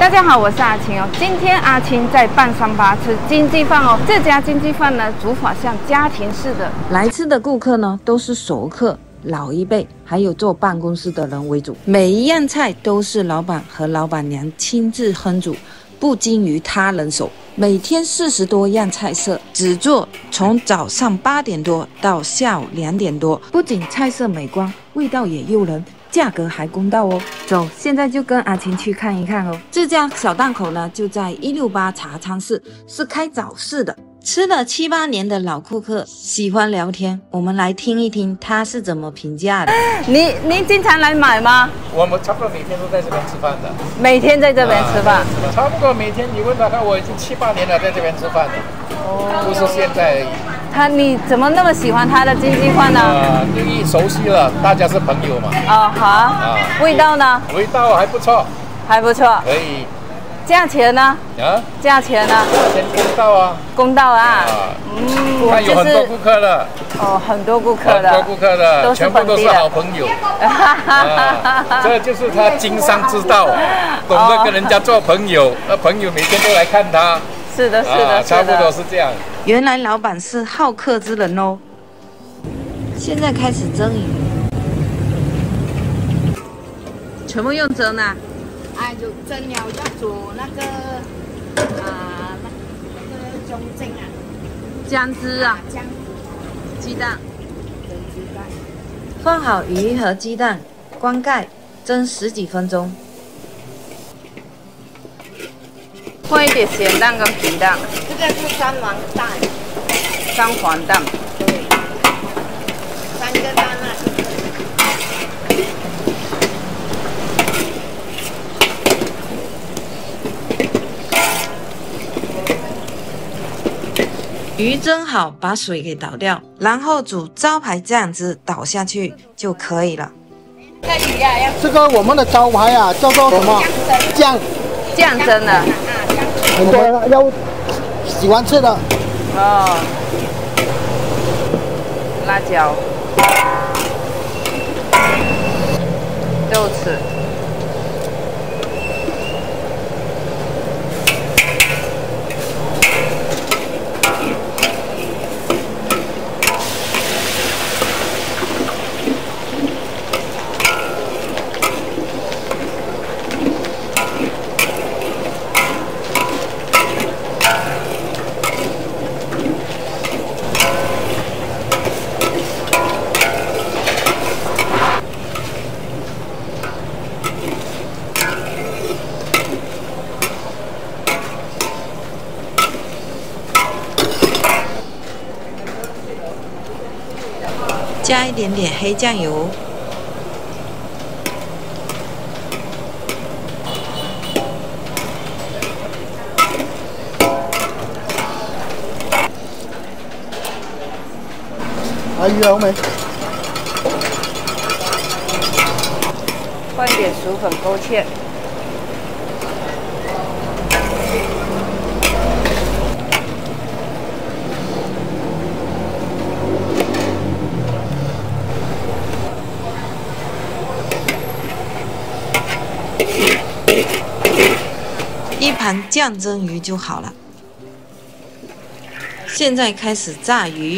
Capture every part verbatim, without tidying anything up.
大家好，我是阿晴哦。今天阿晴在半山八吃经济饭哦。这家经济饭呢，煮法像家庭式的，来吃的顾客呢都是熟客、老一辈，还有坐办公室的人为主。每一样菜都是老板和老板娘亲自烹煮，不精于他人手。每天四十多样菜色，只做从早上八点多到下午两点多。不仅菜色美观，味道也诱人。 价格还公道哦，走，现在就跟阿晴去看一看哦。这家小档口呢，就在一六八茶餐室，是开早市的。吃了七八年的老顾客喜欢聊天，我们来听一听他是怎么评价的。你你经常来买吗？ 我们差不多每天都在这边吃饭的。 每天在这边吃饭？啊、 差不多每天，你问他看，我已经七八年了，在这边吃饭的，哦、不是现在而已。 他你怎么那么喜欢他的经济饭呢？ 啊，因为熟悉了，大家是朋友嘛。 哦，好。啊，味道呢？ 味道还不错。还不错。可以。 价钱呢？啊？价钱呢？ 价钱公道啊。公道啊。啊。嗯。看有很多顾客了。哦，很多顾客的。很多顾客的，全部都是好朋友。啊，这就是他经商之道，懂得跟人家做朋友，那朋友每天都来看他。 是的，是的， 差不多是这样。 原来老板是好客之人哦。现在开始蒸鱼，全部用蒸啊？ 哎，就蒸了要煮那个啊，那个中蒸啊， 姜汁啊， 姜， 鸡蛋， 蒸鸡蛋。 放好鱼和鸡蛋，关盖，蒸十几分钟。 放一点咸蛋跟皮蛋， 这个是三黄蛋， 三黄蛋， 对，三个蛋啊。 鱼蒸好，把水给倒掉，然后煮招牌酱汁倒下去就可以了。 那鱼啊，要这个我们的招牌啊，叫做什么？酱酱蒸的。 很多人要喜欢吃的哦，辣椒、豆豉、加一点点黑酱油， 啊，鱼好没？ 放一点薯粉勾芡。 一盘酱蒸鱼就好了。现在开始炸鱼。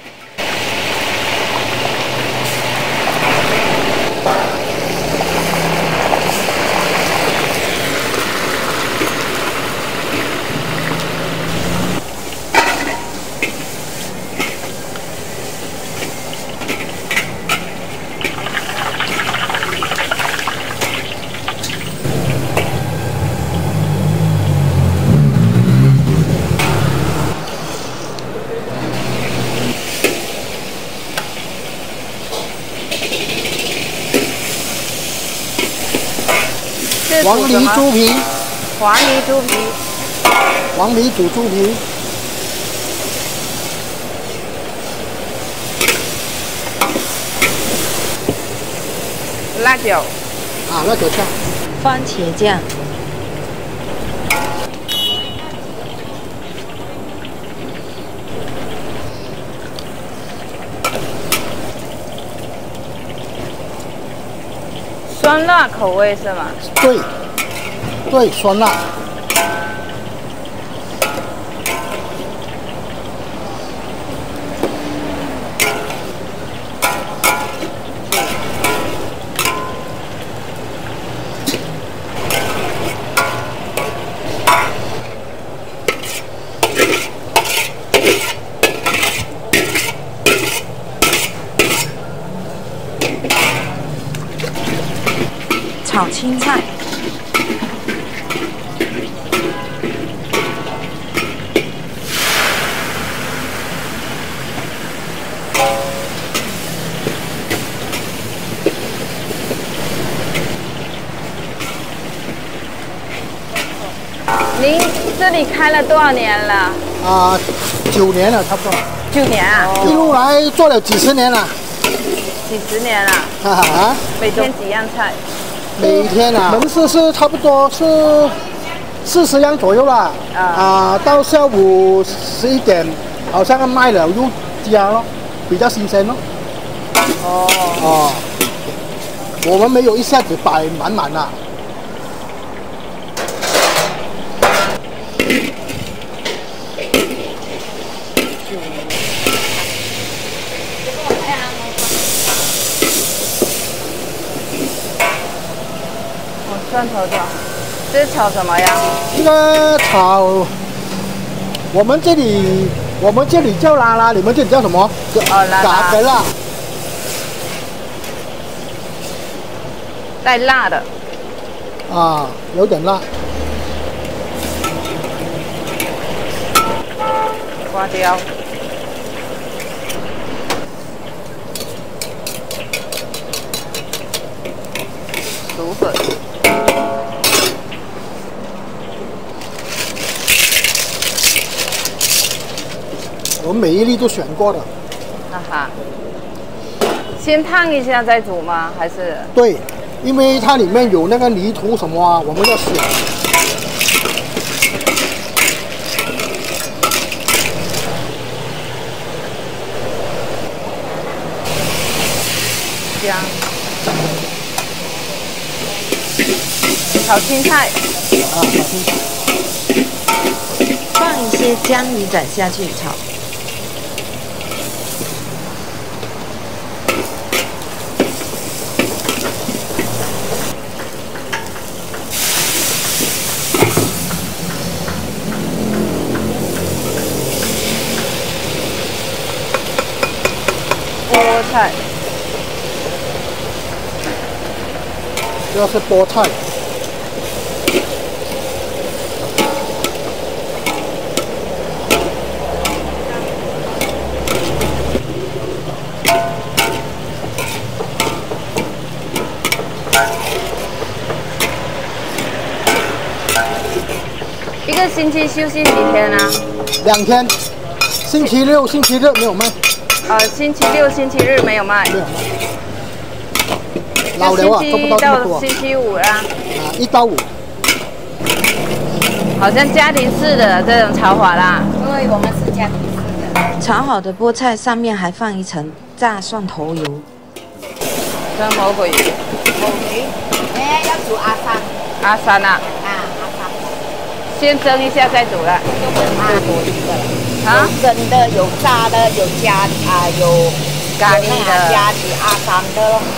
黄梨猪皮， 黄梨猪皮， 黄梨煮猪皮， 辣椒， 啊，辣椒酱， 番茄酱，酸辣口味是吗？ 对。 对，酸辣。 炒青菜， 您这里开了多少年了？ 啊，九年了，差不多。 九年啊！ 一路来做了几十年了。 几十年了。 哈哈。 每天几样菜？ 每天啊，门市是差不多是四十样左右啦。啊。啊，到下午十一点，好像卖了又加咯，比较新鲜咯。哦。哦。我们没有一下子摆满满啦。 蒜头炒，这是炒什么呀？ 这个炒，我们这里我们这里叫拉拉，你们这里叫什么？ 哦，拉拉。 嘎辣。 带辣的。 啊，有点辣。 花雕。薯粉。 我每一粒都选过的。 哈哈。先烫一下再煮吗？还是？ 对，因为它里面有那个泥土什么啊，我们要选。 姜。炒青菜。 啊，炒青菜。 放一些江鱼仔下去炒。 菠菜。 这是菠菜。 一个星期休息几天啊？ 两天，星期六、星期日没有卖。 呃，星期六、星期日没有卖。 没有卖。老了啊，做不到这么多。 星期五啊。 啊，一到五。 好像家庭式的这种炒法啦。对，我们是家庭式的。 炒好的菠菜上面还放一层炸蒜头油。 跟魔鬼鱼。 魔鬼鱼，哎，要煮阿三。 阿三啊。 啊，阿三。 先蒸一下再煮了。 啊，多一个。 啊？ 有蒸的，有炸的，有加啊，有咖喱的， 加里阿三的咯。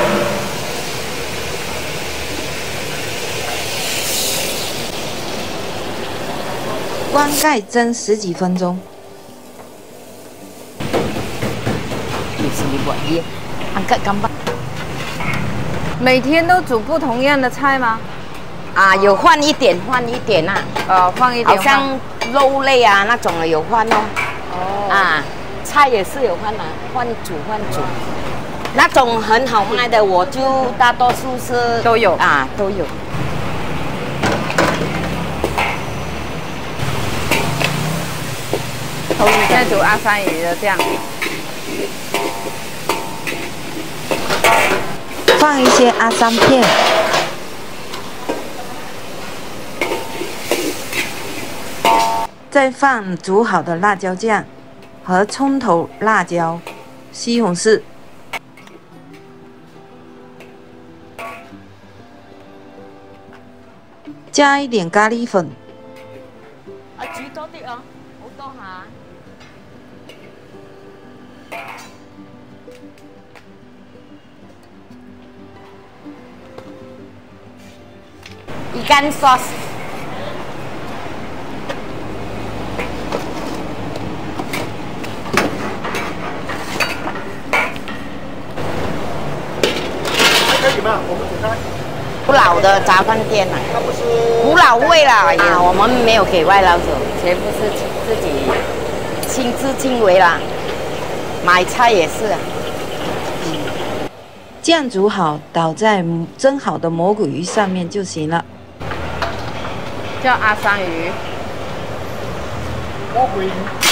关盖蒸十几分钟。 每天都煮不同样的菜吗？ 啊，有换一点，换一点啊。 呃，放一点。 好像肉类啊那种的有换哦。 哦。 啊，菜也是有换啊，换煮换煮。那种很好卖的，我就大多数是都有啊，都有。 头鱼在煮阿三鱼的酱。 放一些阿三片。再放煮好的辣椒酱和葱头、辣椒、西红柿。 加一点咖喱粉。 啊，煮多啲哦，好多下。ikan sauce。 可以吗？我们给他古老的杂饭店啊， 它不是古老味啦啊，我们没有给外劳走，全部是自己亲自亲为啦。买菜也是、啊。 酱煮好，倒在蒸好的蘑菇鱼上面就行了。 叫阿桑鱼。 魔鬼鱼。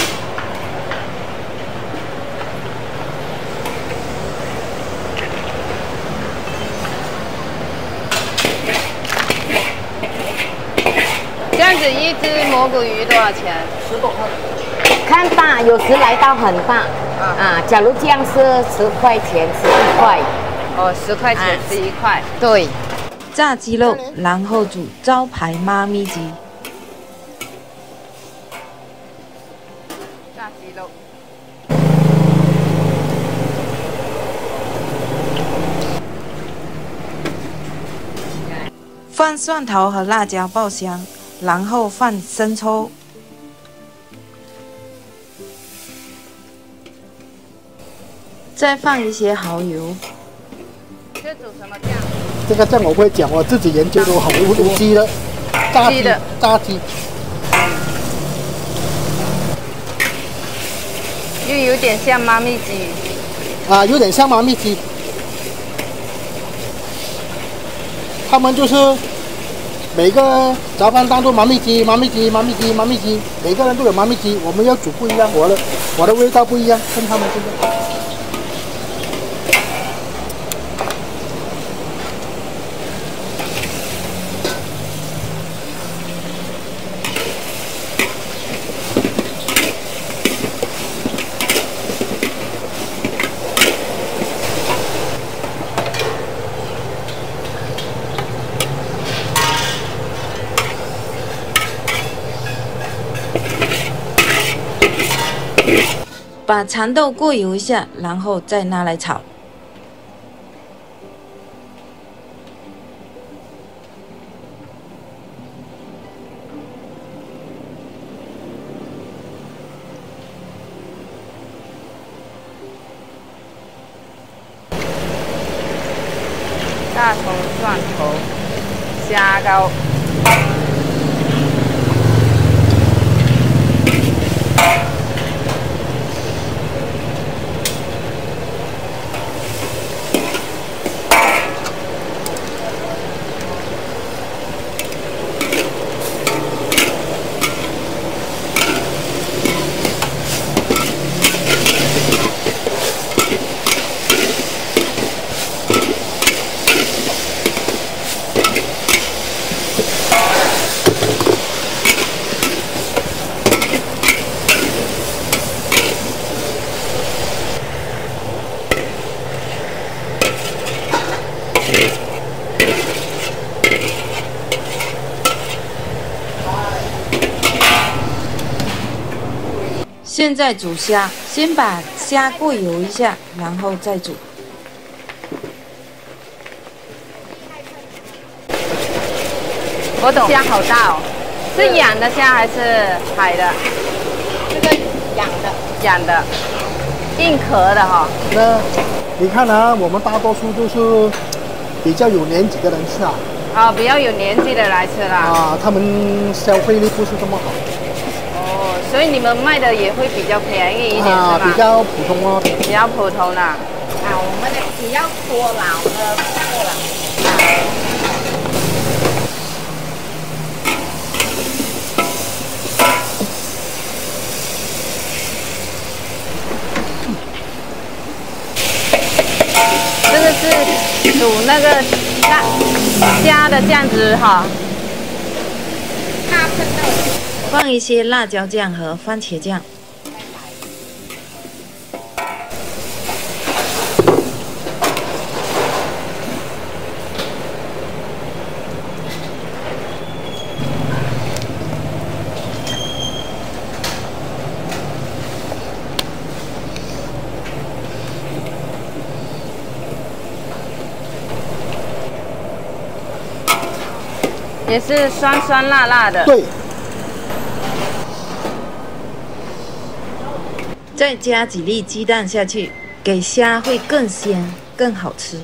这样子一只蘑菇鱼多少钱？ 十多块。 看大，有时来到很大啊啊！假如这样是十块钱，十一块。 哦，十块钱十一块。 对。 炸鸡肉，然后煮招牌妈咪鸡。 炸鸡肉。 放蒜头和辣椒爆香。 然后放生抽，再放一些蚝油。 这煮什么酱？ 这个酱我不会讲，我自己研究的好无无鸡的，炸鸡的炸鸡， 又有点像妈咪鸡。 啊，有点像妈咪鸡。他们就是。 每个杂饭当做妈咪鸡，妈咪鸡，妈咪鸡，妈咪鸡，每个人都有妈咪鸡，我们要煮不一样，我的我的味道不一样，跟他们不一样。 把蚕豆过油一下，然后再拿来炒。 大葱、蒜头、虾膏。 现在煮虾，先把虾过油一下，然后再煮。 我懂。虾好大哦，是养的虾还是海的？ 这个养的， 养的，硬壳的哈、哦。 那你看啊，我们大多数都是比较有年纪的人吃啊。 啊、哦，比较有年纪的来吃啦。 啊，他们消费力不是这么好。 所以你们卖的也会比较便宜一点， 啊， 是吧？ 比较普通哦。 比较普通啦。 啊，我们的比较多老的多了。 这个是煮那个虾虾的酱汁哈。 大喷的。 放一些辣椒酱和番茄酱， 也是酸酸辣辣的。 对。 再加几粒鸡蛋下去，给虾会更鲜、更好吃。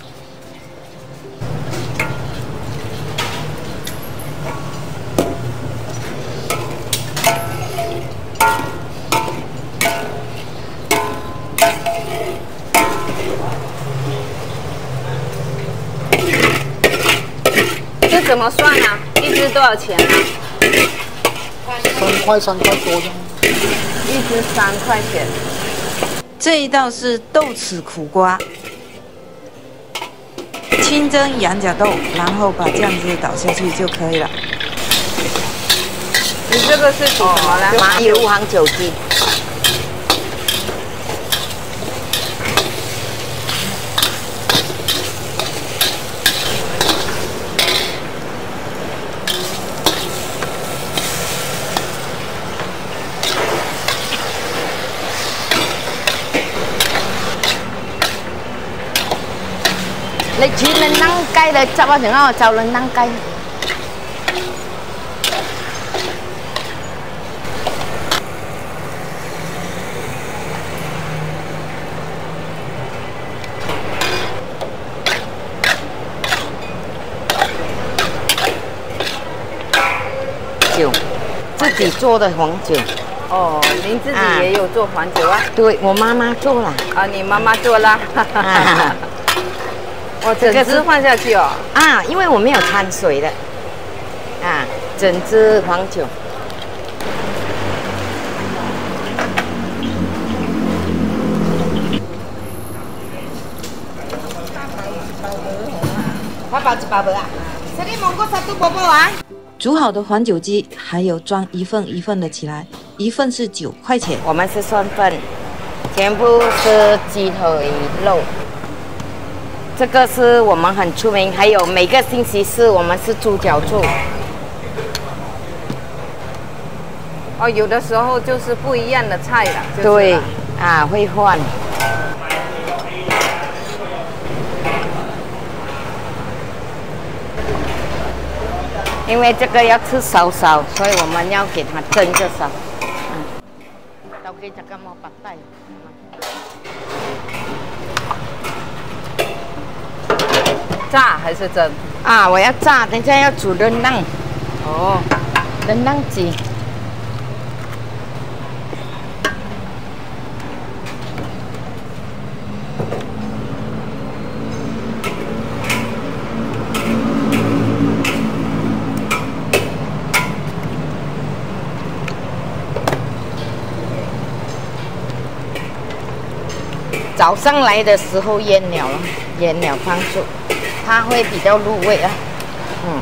这怎么算啊？一只多少钱啊？ 三块，三块多的。 一只三块钱。这一道是豆豉苦瓜，清蒸羊角豆，然后把酱汁倒下去就可以了。你这个是煮什么呢？ 麻油黄酒鸡。你煮撚撚雞，你執啊，成個就撚撚雞。酒，自己做的黄酒。 哦，您自己也有做黄酒啊？ 对，我妈妈做了。 啊，你妈妈做啦。我整支放下去哦。 啊，因为我没有掺水的。啊，整支黄酒。八包一包不啊？这里蒙古沙杜包包啊？ 煮好的黄酒鸡还有装一份一份的起来，一份是九块钱。 我们是算份，全部是鸡腿肉。这个是我们很出名，还有每个星期四我们是猪脚醋。 哦，有的时候就是不一样的菜了。就是、 对，啊，会换。因为这个要吃烧烧，所以我们要给它蒸着烧。嗯，到给这个毛白带。 炸还是蒸？ 啊，我要炸，等一下要煮rendang。 哦， rendang鸡。早上来的时候腌了了，腌了放煮，它会比较入味啊。嗯。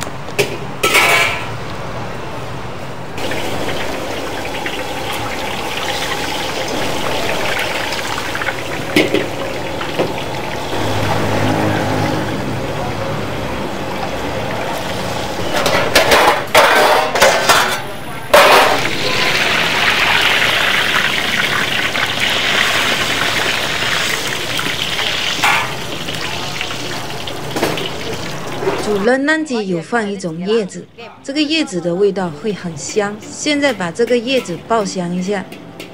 煮rendang鸡有放一种叶子，这个叶子的味道会很香。现在把这个叶子爆香一下。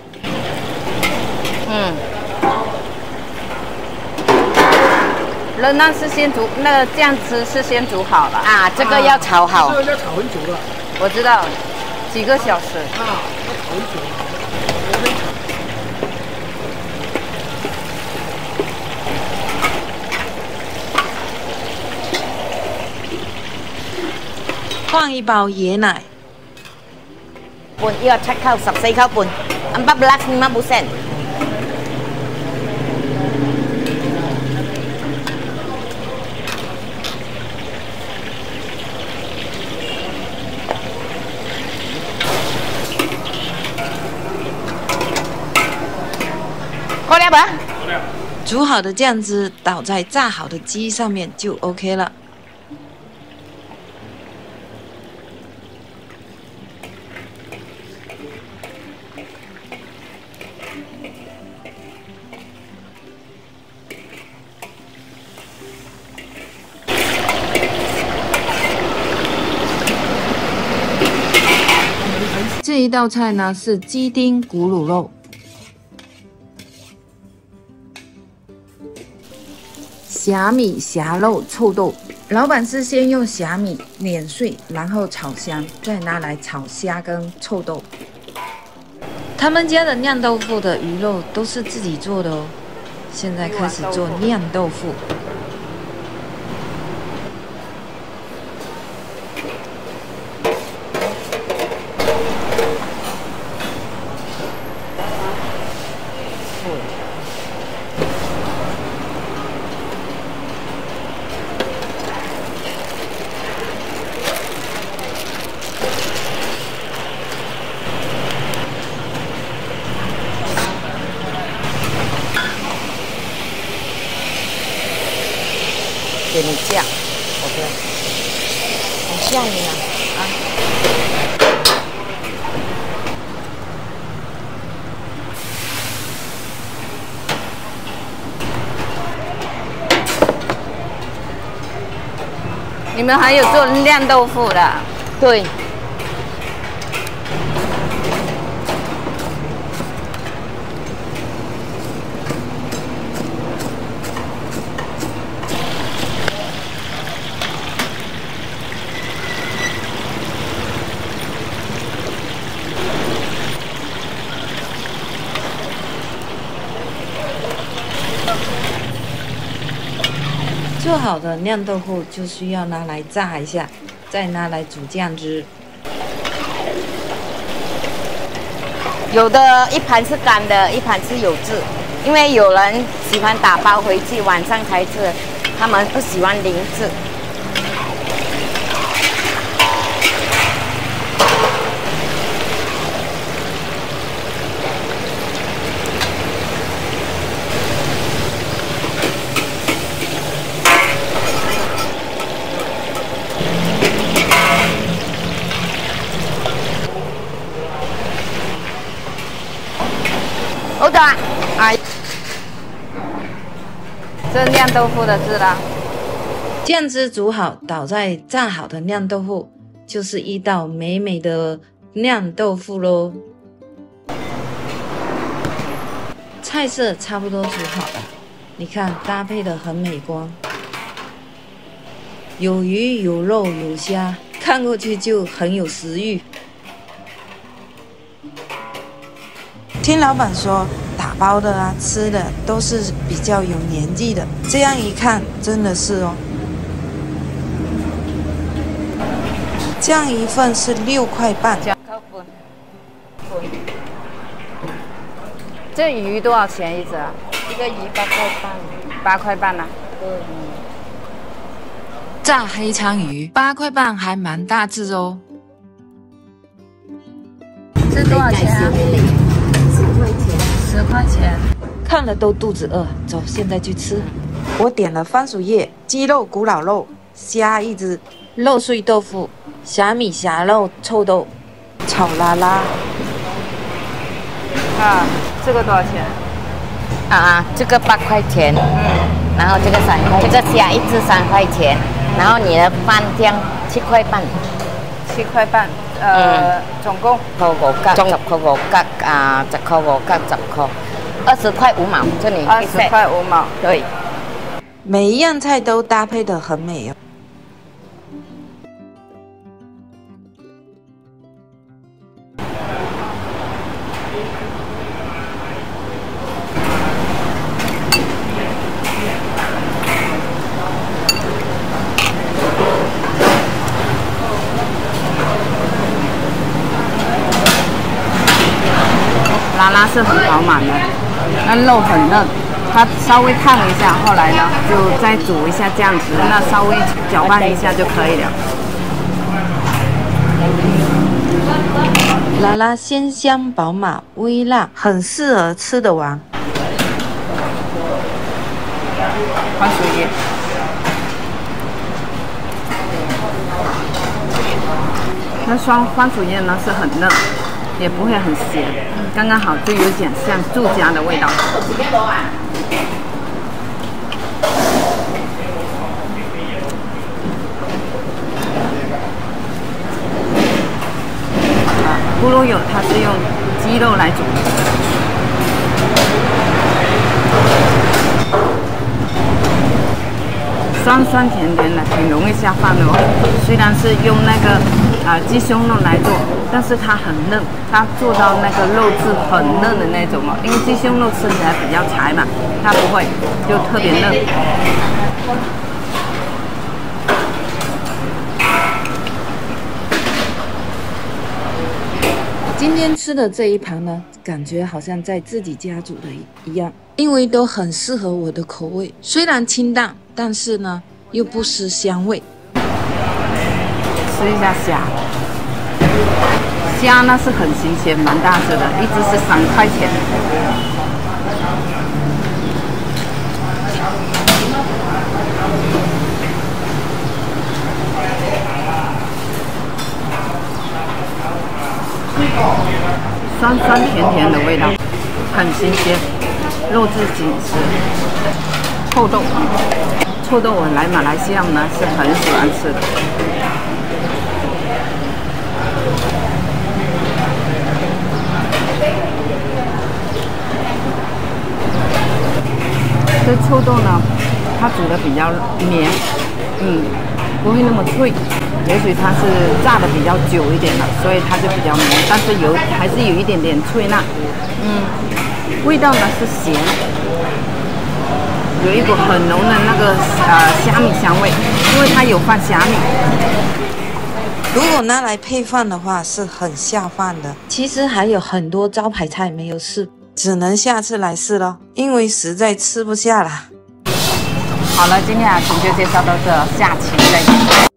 嗯。 rendang是先煮，那个酱汁是先煮好了啊，这个要炒好。 这个要炒很久了。 我知道，几个小时。 啊，要炒很久。 放一包椰奶， 半呢個七扣十四扣半，五百八十蚊冇成。夠了吧？ 煮好的酱汁倒在炸好的鸡上面就 OK 了。 一道菜呢是鸡丁咕噜肉，虾米虾肉臭豆。老板是先用虾米碾碎，然后炒香，再拿来炒虾跟臭豆。他们家的酿豆腐的鱼肉都是自己做的哦。现在开始做酿豆腐。 给你酱 ，OK， 很像你啊啊！ 你们还有做酿豆腐的？ 对。 做好的酿豆腐就需要拿来炸一下，再拿来煮酱汁。 有的一盘是干的，一盘是有汁，因为有人喜欢打包回去晚上才吃，他们不喜欢零制。 好的，哎， 这酿豆腐的汁啦。 酱汁煮好，倒在炸好的酿豆腐，就是一道美美的酿豆腐咯。菜色差不多煮好了，你看搭配的很美观，有鱼有肉有虾，看过去就很有食欲。 听老板说，打包的啊，吃的都是比较有年纪的。这样一看，真的是哦。这样一份是六块半。 这鱼多少钱一只啊？ 一个鱼八块半。 八块半啊？ 对。 炸黑鲳鱼八块半，还蛮大只哦。 这多少钱啊？ 十块钱， 看了都肚子饿，走，现在去吃。我点了番薯叶、鸡肉古老肉、虾一只、肉碎豆腐、虾米虾肉臭豆、炒拉拉。 啊，这个多少钱？ 啊，这个八块钱，嗯，然后这个三块，这个虾一只三块钱，然后你的饭酱七块半， 七块半。 呃，嗯、总共扣五角，十块五角啊，十块五角，十块，二十块五毛，这里二十块五毛， 对。 每一样菜都搭配得很美哦。 拉拉是很饱满的，那肉很嫩，它稍微烫一下，后来呢就再煮一下酱汁，那稍微搅拌一下就可以了。 拉拉鲜香饱满，微辣，很适合吃得完。 番薯叶，那双番薯叶呢是很嫩。 也不会很咸，刚刚好，就有点像住家的味道。咕噜都有，它是用鸡肉来煮的。酸酸甜甜的，挺容易下饭的哦。虽然是用那个啊、呃、鸡胸肉来做，但是它很嫩，它做到那个肉质很嫩的那种哦。因为鸡胸肉吃起来比较柴嘛，它不会，就特别嫩。 今天吃的这一盘呢，感觉好像在自己家煮的一样，因为都很适合我的口味。虽然清淡，但是呢又不失香味。 吃一下虾，虾呢是很新鲜，蛮大只的，一只是三块钱。酸酸甜甜的味道，很新鲜，肉质紧实。臭豆，臭豆我来马来西亚呢是很喜欢吃的。这臭豆呢，它煮的比较绵，嗯，不会那么脆。也许它是炸的比较久一点了，所以它就比较绵，但是有还是有一点点脆辣。嗯，味道呢是咸，有一股很浓的那个呃虾米香味，因为它有放虾米。 如果拿来配饭的话，是很下饭的。其实还有很多招牌菜没有试，只能下次来试咯，因为实在吃不下了。 好了，今天阿晴就介绍到这，下期再见。